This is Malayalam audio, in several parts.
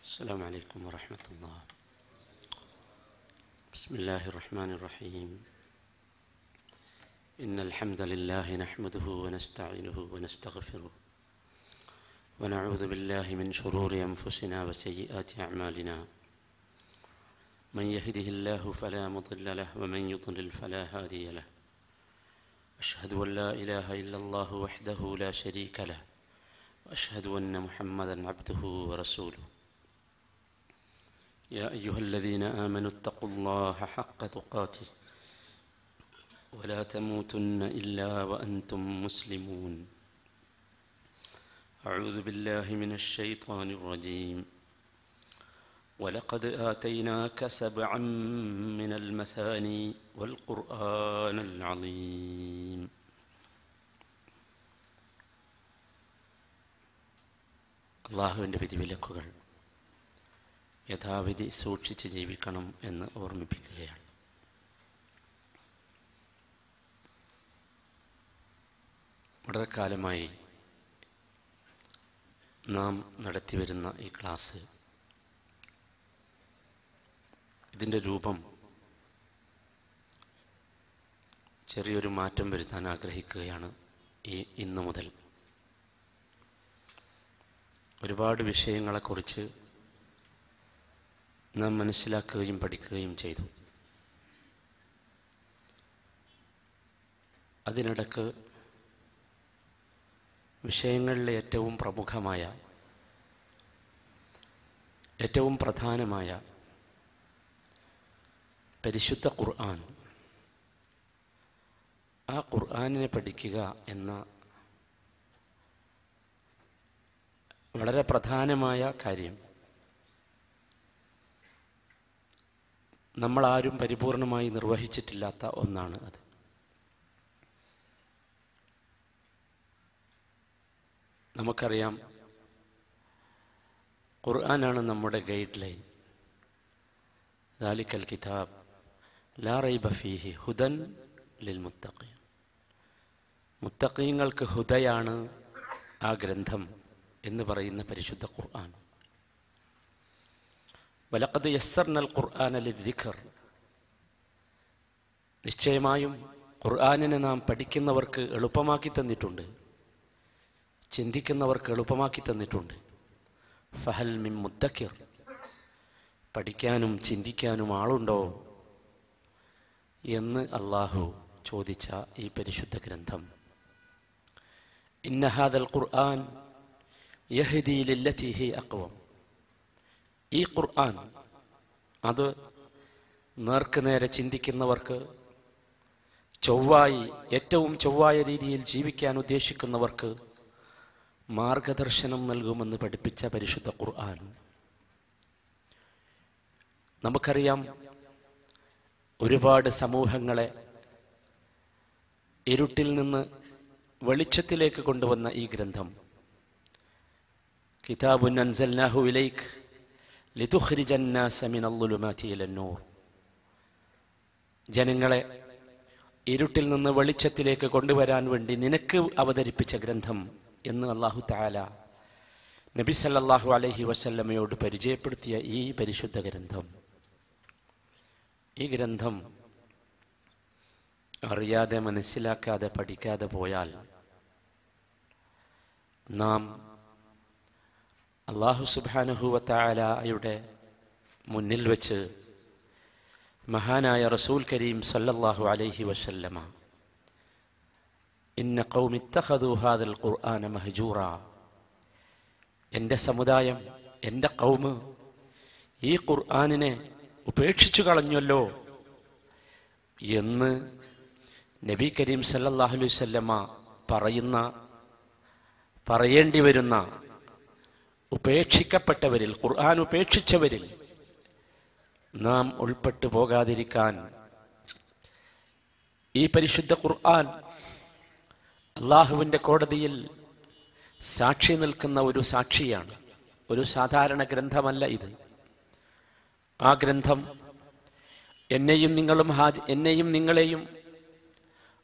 السلام عليكم ورحمة الله. بسم الله الرحمن الرحيم. إن الحمد لله نحمده ونستعينه ونستغفره ونعوذ بالله من شرور أنفسنا وسيئات أعمالنا. من يهده الله فلا مضل له ومن يضلل فلا هادي له. أشهد أن لا إله إلا الله وحده لا شريك له وأشهد أن محمدا عبده ورسوله. يا أيها الذين آمنوا اتقوا الله حق تقاته ولا تموتن إلا وأنتم مسلمون. أعوذ بالله من الشيطان الرجيم. ولقد آتيناك سبعا من المثاني والقرآن العظيم. അള്ളാഹുവിൻ്റെ വിധിവിലക്കുകൾ യഥാവിധി സൂക്ഷിച്ച് ജീവിക്കണം എന്ന് ഓർമ്മിപ്പിക്കുകയാണ്. വളരെ കാലമായി നാം നടത്തിവരുന്ന ഈ ക്ലാസ്, ഇതിൻ്റെ രൂപം ചെറിയൊരു മാറ്റം വരുത്താൻ ആഗ്രഹിക്കുകയാണ്. ഇന്നു മുതൽ ഒരുപാട് വിഷയങ്ങളെക്കുറിച്ച് നാം മനസ്സിലാക്കുകയും പഠിക്കുകയും ചെയ്തു. അതിനിടക്ക് വിഷയങ്ങളിലെ ഏറ്റവും പ്രമുഖമായ, ഏറ്റവും പ്രധാനമായ പരിശുദ്ധ ഖുർആൻ, ആ ഖുർആനിനെ പഠിക്കുക എന്ന വളരെ പ്രധാനമായ കാര്യം നമ്മളാരും പരിപൂർണമായി നിർവഹിച്ചിട്ടില്ലാത്ത ഒന്നാണ് അത്. നമുക്കറിയാം, ഖുർആനാണ് നമ്മുടെ ഗൈഡ് ലൈൻ. ദാലിക്കൽ കിതാബ് ലാ റൈബ ഫീഹി ഹുദൻ ലിൽ മുത്തഖീൻ. മുത്തഖീങ്ങൾക്ക് ഹുദയാണ് ആ ഗ്രന്ഥം എന്ന് പറയുന്ന പരിശുദ്ധ ഖുർആൻ. വലഖദ് യസ്സർനൽ ഖുർആന ലിദ്ദിക്ർ. നിശ്ചയമായും ഖുർആനിനെ നാം പഠിക്കുന്നവർക്ക് എളുപ്പമാക്കി തന്നിട്ടുണ്ട്, ചിന്തിക്കുന്നവർക്ക് എളുപ്പമാക്കി തന്നിട്ടുണ്ട്. ഫഹൽ മിൻ മുദ്ദക്കിർ. പഠിക്കാനും ചിന്തിക്കാനും ആളുണ്ടോ എന്ന് അള്ളാഹു ചോദിച്ച ഈ പരിശുദ്ധ ഗ്രന്ഥം, ഇന്ന ഹാദൽ ഖുർആൻ യഹ്ദി ലില്ലതി ഹി അഖ്വം. ഈ ഖുർആൻ അത് നേർക്കുനേരെ ചിന്തിക്കുന്നവർക്ക്, ഏറ്റവും ചൊവ്വായ രീതിയിൽ ജീവിക്കാൻ ഉദ്ദേശിക്കുന്നവർക്ക് മാർഗദർശനം നൽകുമെന്ന് പഠിപ്പിച്ച പരിശുദ്ധ ഖുർആൻ. നമുക്കറിയാം, ഒരുപാട് സമൂഹങ്ങളെ ഇരുട്ടിൽ നിന്ന് വെളിച്ചത്തിലേക്ക് കൊണ്ടുവന്ന ഈ ഗ്രന്ഥം, കിതാബുൻ അൻസൽനാഹു ഇലൈക് ലിതുഖ്രിജൻ നാസ മിനൽ ളുലുമാതി ഇലൻ നൂർ. ജനങ്ങളെ ഇരുട്ടിൽ നിന്ന് വെളിച്ചത്തിലേക്ക് കൊണ്ടുവരാൻ വേണ്ടി നിനക്ക് അവതരിപ്പിച്ച ഗ്രന്ഥം എന്ന് അല്ലാഹു തആല നബി സല്ലല്ലാഹു അലൈഹി വസല്ലമയോട് പരിചയപ്പെടുത്തിയ ഈ പരിശുദ്ധ ഗ്രന്ഥം, ഈ ഗ്രന്ഥം അറിയാതെ, മനസ്സിലാക്കാതെ, പഠിക്കാതെ പോയാൽ നാം അല്ലാഹു സുബ്ഹാനഹു വ തആലയുടെ മുന്നിൽ വെച്ച് മഹാനായ റസൂൽ കരീം സല്ലല്ലാഹു അലൈഹി വസല്ലമ, ഇന്ന ഖൗമി ഇത്തഖദു ഹാദൽ ഖുർആന മഹ്ജൂറ, എൻ്റെ സമുദായം, എൻ്റെ ഖൗമ് ഈ ഖുർആനിനെ ഉപേക്ഷിച്ചു കളഞ്ഞല്ലോ എന്ന് നബി കരീം സല്ലല്ലാഹു അലൈഹി വസല്ലമ പറയേണ്ടി വരുന്ന, ഉപേക്ഷിക്കപ്പെട്ടവരിൽ, ഖുർആൻ ഉപേക്ഷിച്ചവരിൽ നാം ഉൾപ്പെട്ടു പോകാതിരിക്കാൻ ഈ പരിശുദ്ധ ഖുർആൻ അള്ളാഹുവിൻ്റെ കോടതിയിൽ സാക്ഷി നിൽക്കുന്ന ഒരു സാക്ഷിയാണ്. ഒരു സാധാരണ ഗ്രന്ഥമല്ല ഇത്. ആ ഗ്രന്ഥം എന്നെയും നിങ്ങളെയും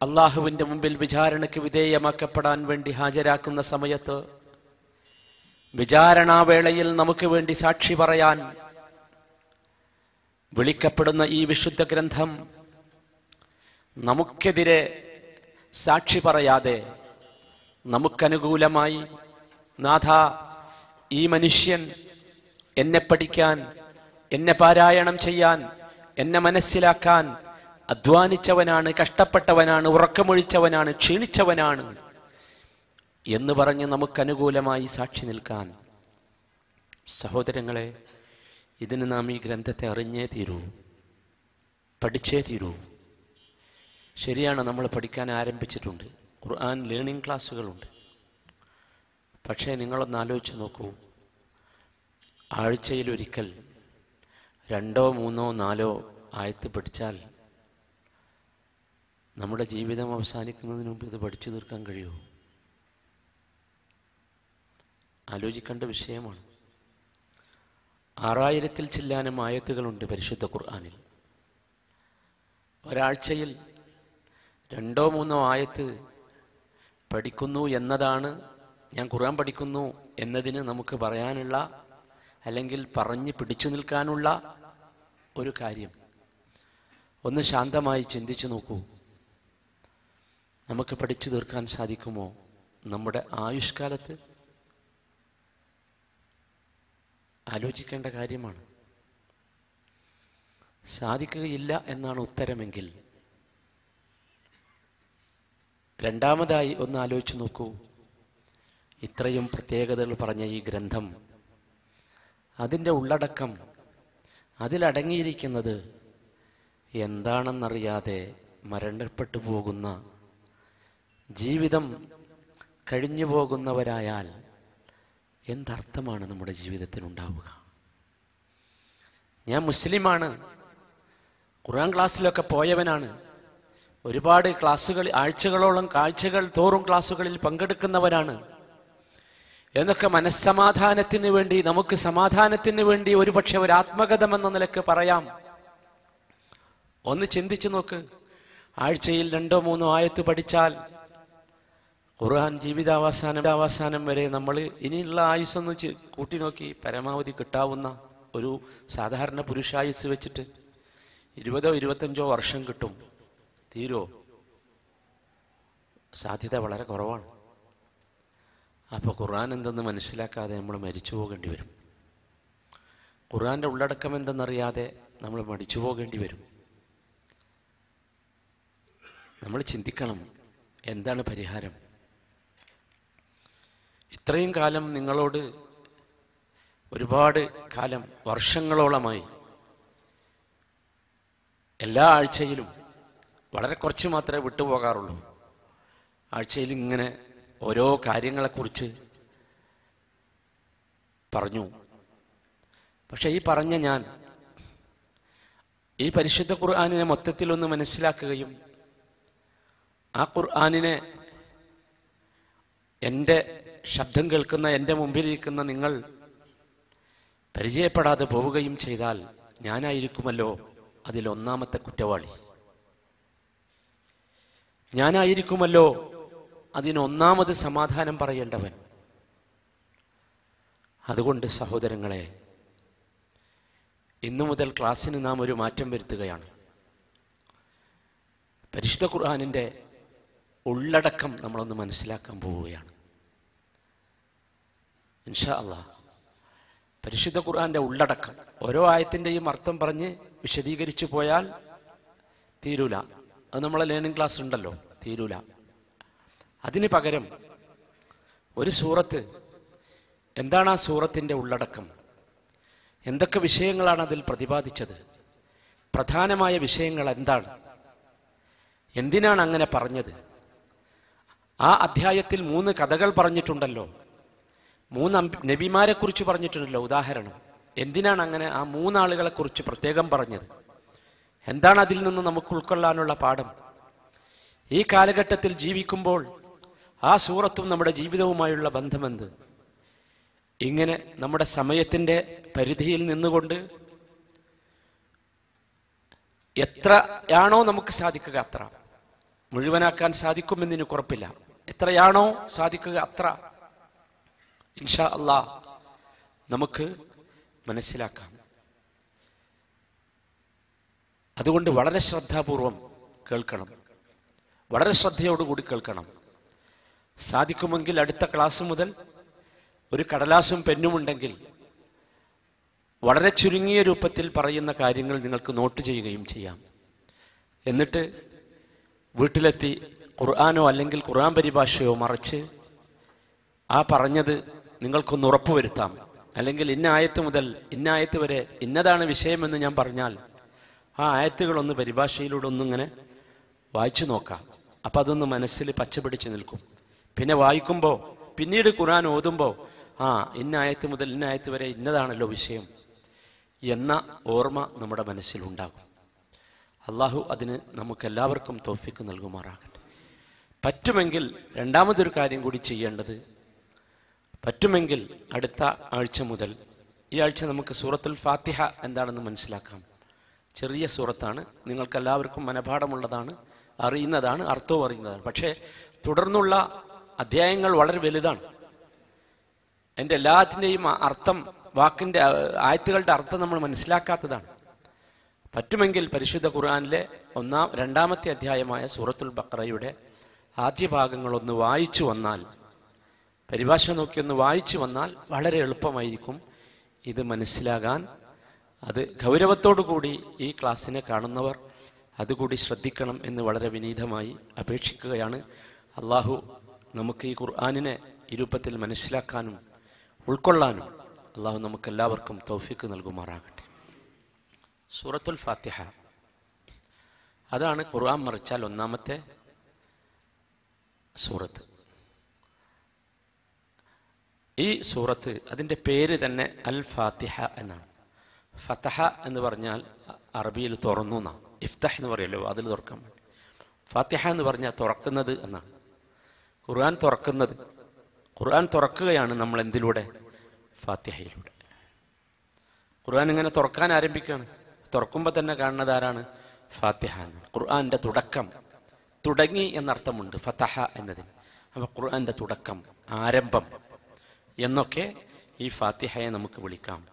അള്ളാഹുവിൻ്റെ മുമ്പിൽ വിചാരണയ്ക്ക് വിധേയമാക്കപ്പെടാൻ വേണ്ടി ഹാജരാക്കുന്ന സമയത്ത് വിചാരണാവേളയിൽ നമുക്ക് വേണ്ടി സാക്ഷി പറയാൻ വിളിക്കപ്പെടുന്ന ഈ വിശുദ്ധ ഗ്രന്ഥം നമുക്കെതിരെ സാക്ഷി പറയാതെ നമുക്കനുകൂലമായി, നാഥ, ഈ മനുഷ്യൻ എന്നെ പഠിക്കാൻ, എന്നെ പാരായണം ചെയ്യാൻ, എന്നെ മനസ്സിലാക്കാൻ അധ്വാനിച്ചവനാണ്, കഷ്ടപ്പെട്ടവനാണ്, ഉറക്കമൊഴിച്ചവനാണ്, ക്ഷീണിച്ചവനാണ് എന്ന് പറഞ്ഞ് നമുക്കനുകൂലമായി സാക്ഷി നിൽക്കാൻ. സഹോദരങ്ങളെ, ഇതിന് നാം ഈ ഗ്രന്ഥത്തെ അറിഞ്ഞേ തീരൂ, പഠിച്ചേ തീരൂ. ശരിയാണ്, നമ്മൾ പഠിക്കാൻ ആരംഭിച്ചിട്ടുണ്ട്, ഖുർആൻ ലേണിംഗ് ക്ലാസ്സുകളുണ്ട്. പക്ഷേ നിങ്ങളൊന്ന് ആലോചിച്ച് നോക്കൂ, ആഴ്ചയിലൊരിക്കൽ 2, 3, 4 ആയത്ത് പഠിച്ചാൽ നമ്മുടെ ജീവിതം അവസാനിക്കുന്നതിന് മുമ്പ് ഇത് പഠിച്ചു തീർക്കാൻ കഴിയുമോ? ആലോചിക്കേണ്ട വിഷയമാണ്. 6000-ൽ ചില്ലാനും ആയത്തുകളുണ്ട് പരിശുദ്ധ ഖുർആനിൽ. ഒരാഴ്ചയിൽ 2, 3 ആയത്ത് പഠിക്കുന്നു എന്നതാണ്, ഞാൻ ഖുർആൻ പഠിക്കുന്നു എന്നതിന് നമുക്ക് പറയാനുള്ള, അല്ലെങ്കിൽ പറഞ്ഞ് പിടിച്ചു നിൽക്കാനുള്ള ഒരു കാര്യം. ഒന്ന് ശാന്തമായി ചിന്തിച്ചു നോക്കൂ, നമുക്ക് പഠിച്ചു തീർക്കാൻ സാധിക്കുമോ നമ്മുടെ ആയുഷ്കാലത്ത്? ആലോചിക്കേണ്ട കാര്യമാണ്. സാധിക്കുകയില്ല എന്നാണ് ഉത്തരമെങ്കിൽ, രണ്ടാമതായി ഒന്ന് ആലോചിച്ച് നോക്കൂ, ഇത്രയും പ്രത്യേകതകൾ പറഞ്ഞ ഈ ഗ്രന്ഥം, അതിൻ്റെ ഉള്ളടക്കം, അതിലടങ്ങിയിരിക്കുന്നത് എന്താണെന്നറിയാതെ മരണപ്പെട്ടു പോകുന്ന, ജീവിതം കഴിഞ്ഞു പോകുന്നവരായാൽ എന്തർത്ഥമാണ് നമ്മുടെ ജീവിതത്തിനുണ്ടാവുക? ഞാൻ മുസ്ലിമാണ്, ഖുർആൻ ക്ലാസ്സിലൊക്കെ പോയവനാണ്, ഒരുപാട് ക്ലാസ്സുകൾ, ആഴ്ചകളോളം, ആഴ്ചകൾ തോറും ക്ലാസ്സുകളിൽ പങ്കെടുക്കുന്നവരാണ് എന്നൊക്കെ മനസ്സമാധാനത്തിന് വേണ്ടി, നമുക്ക് സമാധാനത്തിന് വേണ്ടി ഒരുപക്ഷെ ഒരു ആത്മകഥം എന്ന നിലക്ക് പറയാം. ഒന്ന് ചിന്തിച്ചു നോക്ക്, ആഴ്ചയിൽ 2, 3 ആയത്ത് പഠിച്ചാൽ ഖുർആൻ ജീവിതാവസാനം വരെ നമ്മൾ, ഇനിയുള്ള ആയുസ്സൊന്ന് കൂട്ടി നോക്കി, പരമാവധി കിട്ടാവുന്ന ഒരു സാധാരണ പുരുഷായുസ് വെച്ചിട്ട് 20 25 വർഷം കിട്ടും. തീരോ? സാധ്യത വളരെ കുറവാണ്. അപ്പോൾ ഖുർആൻ എന്തെന്ന് മനസ്സിലാക്കാതെ നമ്മൾ മരിച്ചു പോകേണ്ടി വരും. ഖുർആൻ്റെ ഉള്ളടക്കം എന്തെന്നറിയാതെ നമ്മൾ മടിച്ചു പോകേണ്ടി വരും. നമ്മൾ ചിന്തിക്കണം, എന്താണ് പരിഹാരം? ഇത്രയും കാലം നിങ്ങളോട്, ഒരുപാട് കാലം, വർഷങ്ങളോളമായി എല്ലാ ആഴ്ചയിലും, വളരെ കുറച്ച് മാത്രമേ വിട്ടുപോകാറുള്ളൂ, ആഴ്ചയിൽ ഇങ്ങനെ ഓരോ കാര്യങ്ങളെക്കുറിച്ച് പറഞ്ഞു. പക്ഷെ ഈ പറഞ്ഞ ഞാൻ ഈ പരിശുദ്ധ ഖുർആനിനെ മൊത്തത്തിലൊന്ന് മനസ്സിലാക്കുകയും ആ ഖുർആനിനെ എൻ്റെ ശബ്ദം കേൾക്കുന്ന, എൻ്റെ മുമ്പിലിരിക്കുന്ന നിങ്ങൾ പരിചയപ്പെടാതെ പോവുകയും ചെയ്താൽ ഞാനായിരിക്കുമല്ലോ അതിലൊന്നാമത്തെ കുറ്റവാളി. ഞാനായിരിക്കുമല്ലോ അതിനൊന്നാമത് സമാധാനം പറയേണ്ടവൻ. അതുകൊണ്ട് സഹോദരങ്ങളെ, ഇന്നു മുതൽ ക്ലാസ്സിന് നാം ഒരു മാറ്റം വരുത്തുകയാണ്. പരിശുദ്ധ ഖുർആനിൻ്റെ ഉള്ളടക്കം നമ്മളൊന്ന് മനസ്സിലാക്കാൻ പോവുകയാണ് ഇൻഷാ അല്ലാഹ്. പരിശുദ്ധ ഖുർആന്റെ ഉള്ളടക്കം, ഓരോ ആയത്തിൻ്റെയും അർത്ഥം പറഞ്ഞ് വിശദീകരിച്ചു പോയാൽ തീരൂല. അത് നമ്മളെ ലേണിംഗ് ക്ലാസ് ഉണ്ടല്ലോ, തീരൂല. അതിന് പകരം ഒരു സൂറത്ത്, എന്താണ് ആ സൂറത്തിൻ്റെ ഉള്ളടക്കം, എന്തൊക്കെ വിഷയങ്ങളാണ് അതിൽ പ്രതിപാദിച്ചത്, പ്രധാനമായ വിഷയങ്ങൾ എന്താണ്, എന്തിനാണ് അങ്ങനെ പറഞ്ഞത്? ആ അധ്യായത്തിൽ 3 കഥകൾ പറഞ്ഞിട്ടുണ്ടല്ലോ, 3 നബിമാരെ കുറിച്ച് പറഞ്ഞിട്ടുണ്ടല്ലോ. ഉദാഹരണം, എന്തിനാണ് അങ്ങനെ ആ 3 ആളുകളെ കുറിച്ച് പ്രത്യേകം പറഞ്ഞത്? എന്താണ് അതിൽ നിന്ന് നമുക്ക് ഉൾക്കൊള്ളാനുള്ള പാഠം? ഈ കാലഘട്ടത്തിൽ ജീവിക്കുമ്പോൾ ആ സൂറത്തും നമ്മുടെ ജീവിതവുമായുള്ള ബന്ധമെന്ത്? ഇങ്ങനെ നമ്മുടെ സമയത്തിൻ്റെ പരിധിയിൽ നിന്നുകൊണ്ട് എത്രയാണോ നമുക്ക് സാധിക്കുക അത്ര, മുഴുവനാക്കാൻ സാധിക്കുമെന്നതിന് കുറപ്പില്ല, എത്രയാണോ സാധിക്കുക അത്ര ഇൻഷാ അല്ലാഹ് നമുക്ക് മനസ്സിലാക്കാം. അതുകൊണ്ട് വളരെ ശ്രദ്ധാപൂർവം കേൾക്കണം, വളരെ ശ്രദ്ധയോടുകൂടി കേൾക്കണം. സാധിക്കുമെങ്കിൽ അടുത്ത ക്ലാസ് മുതൽ ഒരു കടലാസും പെന്നുമുണ്ടെങ്കിൽ വളരെ ചുരുങ്ങിയ രൂപത്തിൽ പറയുന്ന കാര്യങ്ങൾ നിങ്ങൾക്ക് നോട്ട് ചെയ്യുകയും ചെയ്യാം. എന്നിട്ട് വീട്ടിലെത്തി ഖുർആനോ അല്ലെങ്കിൽ ഖുർആൻ പരിഭാഷയോ മറിച്ച് ആ പറഞ്ഞത് നിങ്ങൾക്കൊന്ന് ഉറപ്പുവരുത്താം. അല്ലെങ്കിൽ ഇന്ന ആയത്ത് മുതൽ ഇന്ന ആയത്ത് വരെ ഇന്നതാണ് വിഷയമെന്ന് ഞാൻ പറഞ്ഞാൽ ആ ആയത്തുകളൊന്ന് പരിഭാഷയിലൂടെ ഒന്നിങ്ങനെ വായിച്ചു നോക്കാം. അപ്പം അതൊന്ന് മനസ്സിൽ പച്ചപിടിച്ച് നിൽക്കും. പിന്നെ വായിക്കുമ്പോൾ പിന്നീട് ഖുർആൻ ഓതുമ്പോൾ ഇന്ന ആയത്ത് മുതൽ ഇന്ന ആയത്ത് വരെ ഇന്നതാണല്ലോ വിഷയം എന്ന ഓർമ്മ നമ്മുടെ മനസ്സിലുണ്ടാകും. അള്ളാഹു അതിന് നമുക്കെല്ലാവർക്കും തൗഫീഖ് നൽകുമാറാകട്ടെ. പറ്റുമെങ്കിൽ രണ്ടാമതൊരു കാര്യം കൂടി ചെയ്യേണ്ടത്, പറ്റുമെങ്കിൽ അടുത്ത ആഴ്ച മുതൽ, ഈ ആഴ്ച നമുക്ക് സൂറത്തുൽ ഫാത്തിഹ എന്താണെന്ന് മനസ്സിലാക്കാം. ചെറിയ സൂറത്താണ്, നിങ്ങൾക്കെല്ലാവർക്കും മനപാഠമുള്ളതാണ്, അറിയുന്നതാണ്, അർത്ഥവും അറിയുന്നതാണ്. പക്ഷേ തുടർന്നുള്ള അധ്യായങ്ങൾ വളരെ വലുതാണ്. എൻ്റെ എല്ലാറ്റിൻ്റെയും അർത്ഥം, വാക്കിൻ്റെ ആയത്തുകളുടെ അർത്ഥം നമ്മൾ മനസ്സിലാക്കാത്തതാണ്. പറ്റുമെങ്കിൽ പരിശുദ്ധ ഖുർആനിലെ രണ്ടാമത്തെ അധ്യായമായ സൂറത്തുൽ ബഖറയുടെ ആദ്യ ഭാഗങ്ങളൊന്ന് വായിച്ചു വന്നാൽ, പരിഭാഷ നോക്കിയൊന്ന് വായിച്ചു വന്നാൽ വളരെ എളുപ്പമായിരിക്കും ഇത് മനസ്സിലാകാൻ. അത് ഗൗരവത്തോടു കൂടി ഈ ക്ലാസ്സിനെ കാണുന്നവർ അതുകൂടി ശ്രദ്ധിക്കണം എന്ന് വളരെ വിനീതമായി അപേക്ഷിക്കുകയാണ്. അള്ളാഹു നമുക്ക് ഈ ഖുർആനിനെ ഈ രൂപത്തിൽ മനസ്സിലാക്കാനും ഉൾക്കൊള്ളാനും അള്ളാഹു നമുക്കെല്ലാവർക്കും തൗഫീഖ് നൽകുമാറാകട്ടെ. സൂറത്തുൽ ഫാത്തിഹ അതാണ് ഖുർആൻ മറിച്ചാൽ ഒന്നാമത്തെ സൂറത്ത്. ഈ സൂറത്ത്, അതിൻ്റെ പേര് തന്നെ അൽ ഫാത്തിഹ എന്നാണ്. ഫതഹ എന്ന് പറഞ്ഞാൽ അറബിയിൽ തുറന്നു എന്നാണ്. ഇഫ്തഹ് എന്ന് പറയല്ലോ, അതിൽ തുറക്കാൻ വേണ്ടി. ഫാത്തിഹ എന്ന് പറഞ്ഞാൽ തുറക്കുന്നത് എന്നാണ്. ഖുർആൻ തുറക്കുന്നത്, ഖുർആൻ തുറക്കുകയാണ് നമ്മൾ എന്തിലൂടെ? ഫാത്തിഹയിലൂടെ. ഖുർആൻ ഇങ്ങനെ തുറക്കാൻ ആരംഭിക്കുകയാണ്. തുറക്കുമ്പോൾ തന്നെ കാണുന്നത് ആരാണ്? ഫാത്തിഹ എന്നാണ്. ഖുർആന്റെ തുടക്കം, തുടങ്ങി എന്നർത്ഥമുണ്ട് ഫതഹ എന്നതിന്. അപ്പോൾ ഖുർആന്റെ തുടക്കം, ആരംഭം എന്നൊക്കെ ഈ ഫാത്തിഹയെ നമുക്ക് വിളിക്കാം.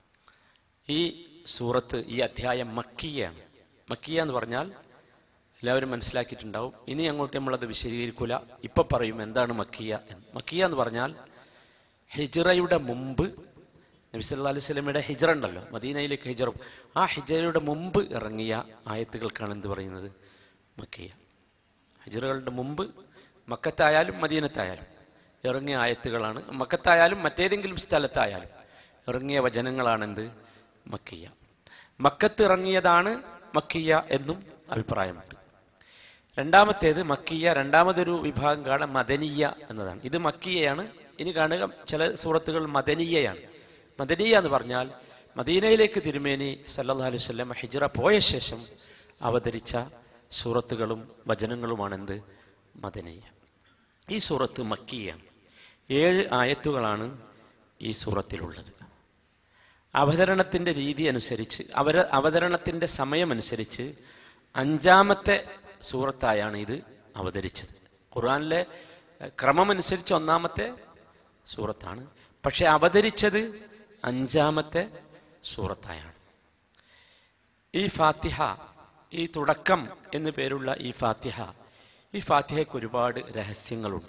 ഈ സൂറത്ത്, ഈ അധ്യായം മക്കിയാണ്. മക്കിയ എന്ന് പറഞ്ഞാൽ എല്ലാവരും മനസ്സിലാക്കിയിട്ടുണ്ടാവും. ഇനി അങ്ങോട്ട് നമ്മളത് വിശദീകരിക്കൂല, ഇപ്പൊ പറയും എന്താണ് മക്കിയ എന്ന്. മക്കിയ എന്ന് പറഞ്ഞാൽ ഹിജ്റയുടെ മുമ്പ്, നബി സല്ലല്ലാഹു അലൈഹി വസല്ലമയുടെ ഹിജ്റ ഉണ്ടല്ലോ, മദീനയിലേക്ക് ഹിജ്റ, ആ ഹിജ്റയുടെ മുമ്പ് ഇറങ്ങിയ ആയത്തുകൾക്കാണ് എന്ത് പറയുന്നത്? മക്കിയ. ഹിജ്റകളുടെ മുമ്പ് മക്കത്തായാലും മദീനത്തായാലും ഇറങ്ങിയ ആയത്തുകളാണ്. മക്കത്തായാലും മറ്റേതെങ്കിലും സ്ഥലത്തായാലും ഇറങ്ങിയ വചനങ്ങളാണെന്ത്? മക്കിയ. മക്കത്ത് ഇറങ്ങിയതാണ് മക്കിയ എന്നും അഭിപ്രായമുണ്ട്. രണ്ടാമത്തേത് മക്കിയ, രണ്ടാമതൊരു വിഭാഗം കാണാൻ മദനിയ എന്നതാണ്. ഇത് മക്കിയയാണ്. ഇനി കാണുക ചില സൂറത്തുകൾ മദനിയയാണ്. മദനിയ എന്ന് പറഞ്ഞാൽ മദീനയിലേക്ക് തിരുമേനി സല്ലല്ലാഹു അലൈഹി വസല്ലം ഹിജ്റ പോയ ശേഷം അവതരിച്ച സൂറത്തുകളും വചനങ്ങളുമാണെന്ത്? മദനിയ. ഈ സൂറത്ത് മക്കിയാണ്. 7 ആയത്തുകളാണ് ഈ സൂറത്തിലുള്ളത്. അവതരണത്തിൻ്റെ രീതി അനുസരിച്ച്, അവതരണത്തിൻ്റെ സമയമനുസരിച്ച് 5ാമത്തെ സൂറത്തായാണ് ഇത് അവതരിച്ചത്. ഖുർആനിലെ ക്രമമനുസരിച്ച് 1ാമത്തെ സൂറത്താണ്, പക്ഷെ അവതരിച്ചത് 5ാമത്തെ സൂറത്തായാണ്. ഈ ഫാത്തിഹ, ഈ തുടക്കം എന്നു പേരുള്ള ഈ ഫാത്തിഹയ്ക്ക് ഒരുപാട് രഹസ്യങ്ങളുണ്ട്.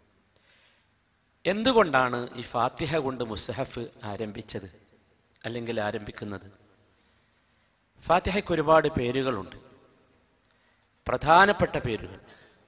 എന്തുകൊണ്ടാണ് ഈ ഫാത്തിഹ കൊണ്ട് മുസ്ഹഫ് ആരംഭിച്ചത് അല്ലെങ്കിൽ ആരംഭിക്കുന്നത്? ഫാത്തിഹയ്ക്ക് ഒരുപാട് പേരുകളുണ്ട്, പ്രധാനപ്പെട്ട പേരുകൾ.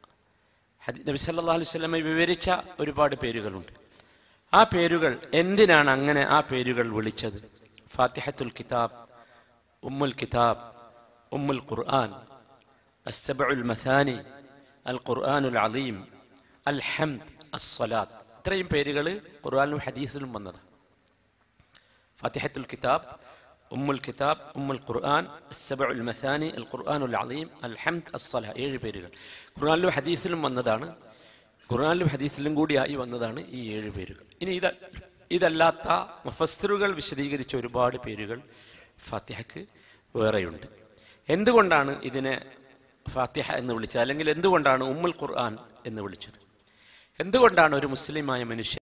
നബി സല്ലല്ലാഹു അലൈഹി വസല്ലം വിവരിച്ച ഒരുപാട് പേരുകളുണ്ട്. ആ പേരുകൾ എന്തിനാണ് അങ്ങനെ ആ പേരുകൾ വിളിച്ചത്? ഫാത്തിഹത്തുൽ കിതാബ്, ഉമ്മുൽ കിതാബ്, ഉമ്മുൽ ഖുർആൻ, അസ്സബഉൽ മഥാനി, അൽ ഖുർആനുൽ അലീം, അൽ ഹംദ്, അസ്സലാത്ത്. ഇത്രയും പേരുകൾ ഖുർആനിലും ഹദീസിലും വന്നത്. ഫാത്തിഹത്തുൽ കിതാബ്, ഉമ്മുൽ കിതാബ്, ഉമ്മുൽ ഖുർആൻ, അസ്സബഉൽ മഥാനി, അൽ ഖുർആനുൽ അലീം, അൽ ഹംദ്, അസ്സലാ. 7 പേരുകൾ ഖുർആനിലും ഹദീസിലും വന്നതാണ്. ഖുർആനിലും ഹദീസിലും കൂടിയായി വന്നതാണ് ഈ 7 പേരുകൾ. ഇനി ഇതല്ലാത്ത മുഫസ്സിറുകൾ വിശദീകരിച്ച ഒരുപാട് പേരുകൾ ഫാത്തിഹയ്ക്ക് വേറെയുണ്ട്. എന്തുകൊണ്ടാണ് ഇതിനെ ഫാത്തിഹ എന്ന് വിളിച്ചത്, അല്ലെങ്കിൽ എന്തുകൊണ്ടാണ് ഉമ്മുൽ ഖുർആൻ എന്ന് വിളിച്ചത്? എന്തുകൊണ്ടാണ് ഒരു മുസ്ലിമായ മനുഷ്യൻ